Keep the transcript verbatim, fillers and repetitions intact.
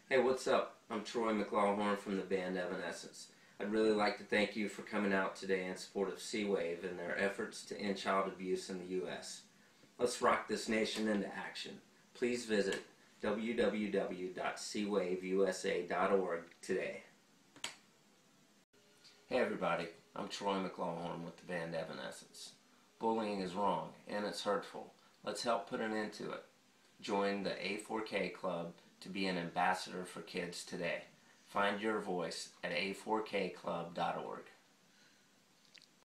Hey, what's up? I'm Troy McLawhorn from the band Evanescence. I'd really like to thank you for coming out today in support of C-Wave and their efforts to end child abuse in the U S Let's rock this nation into action. Please visit w w w dot c wave u s a dot org today. Hey everybody, I'm Troy McLawhorn with the band Evanescence. Bullying is wrong and it's hurtful. Let's help put an end to it. Join the A four K Club to be an ambassador for kids today. Find your voice at a four k club dot org.